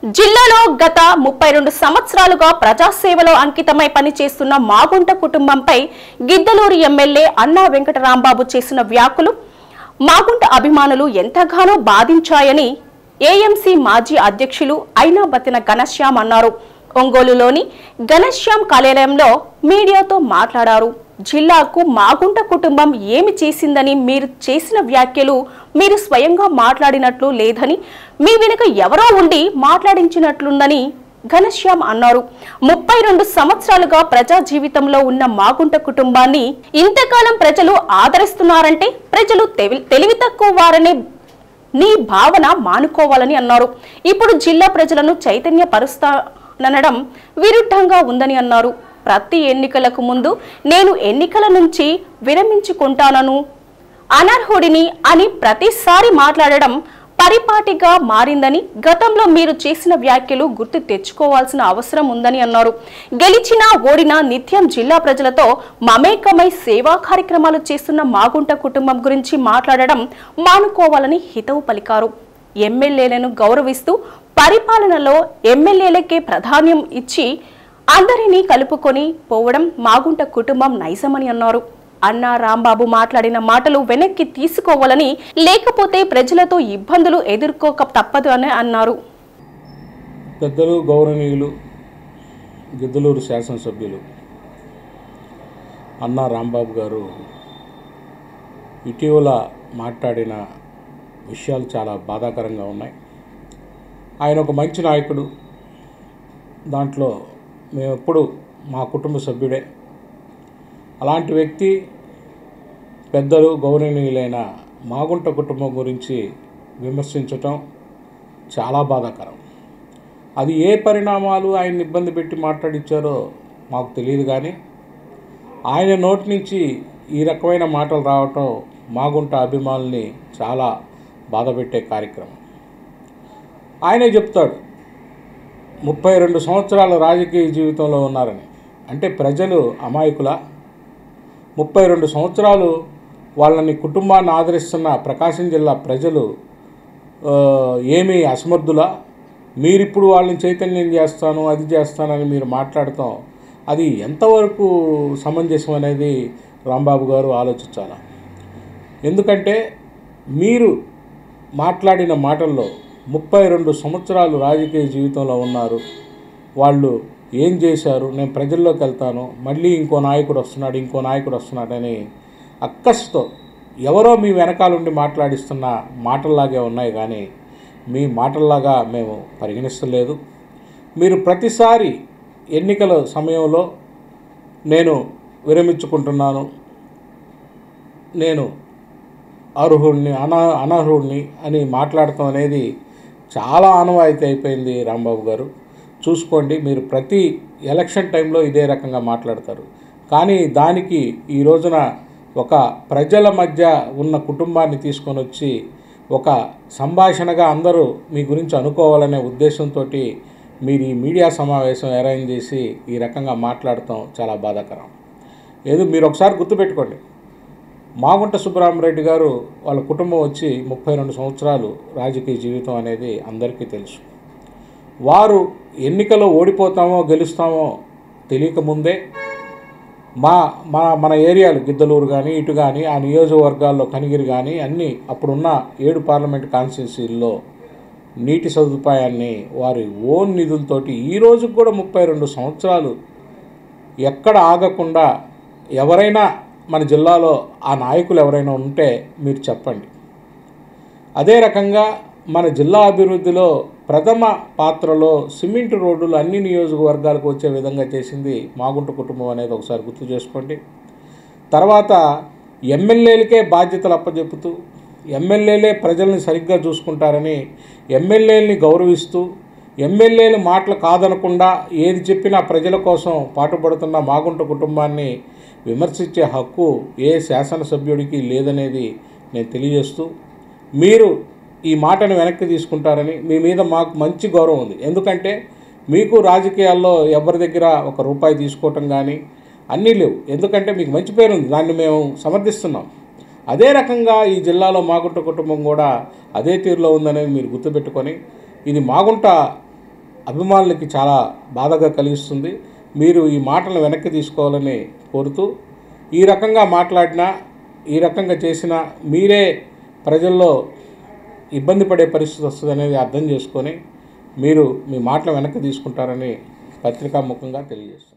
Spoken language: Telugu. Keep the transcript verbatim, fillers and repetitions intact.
జిల్లాలో గత ముప్పై రెండు సంవత్సరాలుగా ప్రజాసేవలో అంకితమై పనిచేస్తున్న మాగుంట కుటుంబంపై గిద్దలూరు ఎమ్మెల్యే అన్నా వెంకటరాంబాబు చేసిన వ్యాఖ్యలు మాగుంట అభిమానులు ఎంతగానో బాధించాయని ఏఎంసీ మాజీ అధ్యక్షులు ఐనాబతిన ఘనశ్యామ్ అన్నారు. ఒంగోలులోని ఘనశ్యామ్ కార్యాలయంలో మీడియాతో మాట్లాడారు. జిల్లాకు మాగుంట కుటుంబం ఏమి చేసిందని మీరు చేసిన వ్యాఖ్యలు మీరు స్వయంగా మాట్లాడినట్లు లేదని, మీ వెనుక ఎవరో ఉండి మాట్లాడించినట్లుందని ఘనశ్యామ్ అన్నారు. ముప్పై రెండు సంవత్సరాలుగా ప్రజా జీవితంలో ఉన్న మాగుంట కుటుంబాన్ని ఇంతకాలం ప్రజలు ఆదరిస్తున్నారంటే ప్రజలు తెలివి తక్కువ వారనే నీ భావన మానుకోవాలని అన్నారు. ఇప్పుడు జిల్లా ప్రజలను చైతన్య పరుస్తాననడం విరుద్ధంగా ఉందని అన్నారు. ప్రతి ఎన్నికలకు ముందు నేను ఎన్నికల నుంచి విరమించుకుంటానను, అనర్హుడిని అని ప్రతిసారి మాట్లాడడం పరిపాటిగా మారిందని, గతంలో మీరు చేసిన వ్యాఖ్యలు గుర్తు తెచ్చుకోవాల్సిన అవసరం ఉందని అన్నారు. గెలిచినా ఓడినా నిత్యం జిల్లా ప్రజలతో మమేకమై సేవా కార్యక్రమాలు చేస్తున్న మాగుంట కుటుంబం గురించి మాట్లాడడం మానుకోవాలని హితవు పలికారు. ఎమ్మెల్యేలను గౌరవిస్తూ పరిపాలనలో ఎమ్మెల్యేలకే ప్రాధాన్యం ఇచ్చి అందరినీ కలుపుకొని పోవడం మాగుంట కుటుంబం నైజమని అన్నారు. అన్నా రాంబాబు మాట్లాడిన మాటలు వెనక్కి తీసుకోవాలని, లేకపోతే ప్రజలతో ఇబ్బందులు ఎదుర్కోక తప్పదు అని అన్నారు. పెద్దలు గౌరవనీయులు గిద్దలూరు శాసనసభ్యులు అన్నా రాంబాబు గారు ఇటీవల మాట్లాడిన విషయాలు చాలా బాధాకరంగా ఉన్నాయి. ఆయన ఒక మంచి నాయకుడు. దాంట్లో మేము ఎప్పుడు మా కుటుంబ సభ్యుడే. అలాంటి వ్యక్తి పెద్దలు గౌరవనీయులైన మాగుంట కుటుంబం గురించి విమర్శించటం చాలా బాధాకరం. అది ఏ పరిణామాలు ఆయన ఇబ్బంది పెట్టి మాట్లాడించారో మాకు తెలియదు, కానీ ఆయన నోటి నుంచి ఈ రకమైన మాటలు రావటం మాగుంట అభిమానుల్ని చాలా బాధపెట్టే కార్యక్రమం. ఆయనే చెప్తాడు ముప్పై రెండు సంవత్సరాల రాజకీయ జీవితంలో ఉన్నారని. అంటే ప్రజలు అమాయకుల? ముప్పై రెండు సంవత్సరాలు వాళ్ళని కుటుంబాన్ని ఆదరిస్తున్న ప్రకాశం జిల్లా ప్రజలు ఏమీ అసమర్థులా? మీరిప్పుడు వాళ్ళని చైతన్యం చేస్తాను అది చేస్తానని మీరు మాట్లాడతాం, అది ఎంతవరకు సమంజసం అనేది రాంబాబు గారు ఆలోచించాలి. ఎందుకంటే మీరు మాట్లాడిన మాటల్లో ముప్పై రెండు సంవత్సరాలు రాజకీయ జీవితంలో ఉన్నారు, వాళ్ళు ఏం చేశారు, నేను ప్రజల్లోకి వెళ్తాను, మళ్ళీ ఇంకో నాయకుడు వస్తున్నాడు ఇంకో నాయకుడు వస్తున్నాడని అక్కస్తో ఎవరో మీ వెనకాలండి మాట్లాడిస్తున్న మాటల్లాగే ఉన్నాయి, కానీ మీ మాటల్లాగా మేము పరిగణిస్తలేదు. మీరు ప్రతిసారి ఎన్నికల సమయంలో నేను విరమించుకుంటున్నాను, నేను అర్హుడిని అనా అనర్హుడిని అని మాట్లాడటం అనేది చాలా ఆనవాయితీ అయిపోయింది. రాంబాబు గారు చూసుకోండి, మీరు ప్రతి ఎలక్షన్ టైంలో ఇదే రకంగా మాట్లాడతారు. కానీ దానికి ఈ రోజున ఒక ప్రజల మధ్య ఉన్న కుటుంబాన్ని తీసుకొని వచ్చి ఒక సంభాషణగా అందరూ మీ గురించి అనుకోవాలనే ఉద్దేశంతో మీరు ఈ మీడియా సమావేశం అరేంజ్ చేసి ఈ రకంగా మాట్లాడటం చాలా బాధాకరం. ఏదో మీరు ఒకసారి గుర్తుపెట్టుకోండి, మాగుంట సుబ్బరామరెడ్డి గారు వాళ్ళ కుటుంబం వచ్చి ముప్పై రెండు సంవత్సరాలు రాజకీయ జీవితం అనేది అందరికీ తెలుసు. వారు ఎన్నికలో ఓడిపోతామో గెలుస్తామో తెలియకముందే మా మా మన ఏరియాలు గిద్దలూరు కానీ ఇటు కానీ ఆ నియోజకవర్గాల్లో కనిగిరి కానీ అన్నీ అప్పుడున్న ఏడు పార్లమెంట్ కాన్స్టిట్యున్సీల్లో నీటి సదుపాయాన్ని వారి ఓన్ నిధులతోటి ఈ రోజుకు కూడా ముప్పై రెండు సంవత్సరాలు ఎక్కడ ఆగకుండా ఎవరైనా మన జిల్లాలో ఆ నాయకులు ఎవరైనా ఉంటే మీరు చెప్పండి. అదే రకంగా మన జిల్లా అభివృద్ధిలో ప్రథమ పాత్రలో సిమెంట్ రోడ్డులు అన్ని నియోజకవర్గాలకు వచ్చే విధంగా చేసింది మాగుంట కుటుంబం అనేది ఒకసారి గుర్తు చేసుకోండి. తర్వాత ఎమ్మెల్యేలకే బాధ్యతలు అప్పచెప్పుతూ ఎమ్మెల్యేలే ప్రజల్ని సరిగ్గా చూసుకుంటారని ఎమ్మెల్యేలని గౌరవిస్తూ ఎమ్మెల్యేలు మాటలు కాదనకుండా ఏది చెప్పినా ప్రజల కోసం పాటుపడుతున్న మాగుంట కుటుంబాన్ని విమర్శించే హక్కు ఏ శాసనసభ్యుడికి లేదనేది నేను తెలియజేస్తూ, మీరు ఈ మాటను వెనక్కి తీసుకుంటారని మీ మీద మాకు మంచి గౌరవం ఉంది. ఎందుకంటే మీకు రాజకీయాల్లో ఎవరి దగ్గర ఒక రూపాయి తీసుకోవటం కానీ అన్నీ లేవు. ఎందుకంటే మీకు మంచి పేరు ఉంది, దాన్ని మేము సమర్థిస్తున్నాం. అదే రకంగా ఈ జిల్లాలో మాగుంట కుటుంబం కూడా అదే తీరులో ఉందనేది మీరు గుర్తుపెట్టుకొని, ఇది మాగుంట అభిమానులకి చాలా బాధగా కలిగిస్తుంది. మీరు ఈ మాటలను వెనక్కి తీసుకోవాలని కోరుతూ, ఈ రకంగా మాట్లాడినా ఈ రకంగా చేసినా మీరే ప్రజల్లో ఇబ్బంది పడే పరిస్థితి వస్తుంది అనేది అర్థం చేసుకొని మీరు మీ మాటలు వెనక్కి తీసుకుంటారని పత్రికాముఖంగా తెలియజేస్తారు.